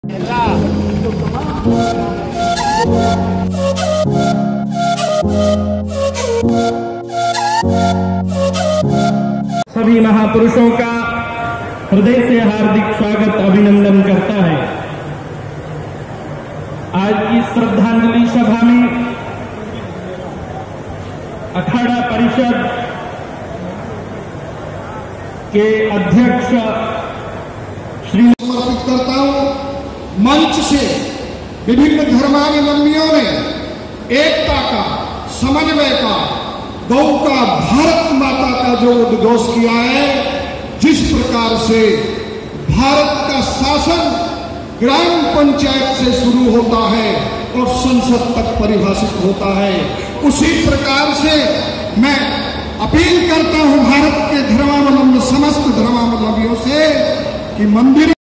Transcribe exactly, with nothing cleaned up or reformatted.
सभी महापुरुषों का हृदय से हार्दिक स्वागत अभिनंदन करता है। आज की श्रद्धांजलि सभा में अखाड़ा परिषद के अध्यक्ष श्री समर्पित करता हूं। मंच से विभिन्न धर्मावलंबियों ने एकता का, समन्वय का, गौ का, भारत माता का जो उद्घोष किया है, जिस प्रकार से भारत का शासन ग्राम पंचायत से शुरू होता है और संसद तक परिभाषित होता है, उसी प्रकार से मैं अपील करता हूं भारत के धर्मावलंबी समस्त धर्मावलंबियों से कि मंदिर